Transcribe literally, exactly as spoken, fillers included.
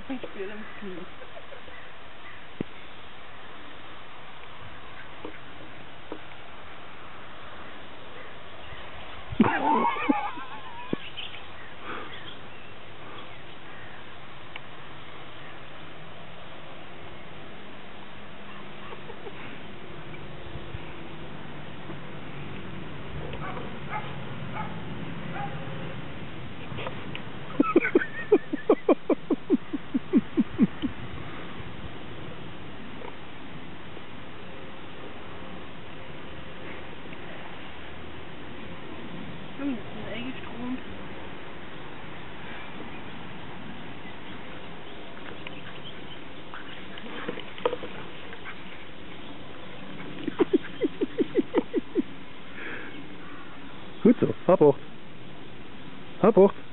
Ich spüre am Knie. Hm, das ist eingestromt. Gut so, Fahrbucht. Fahrbucht.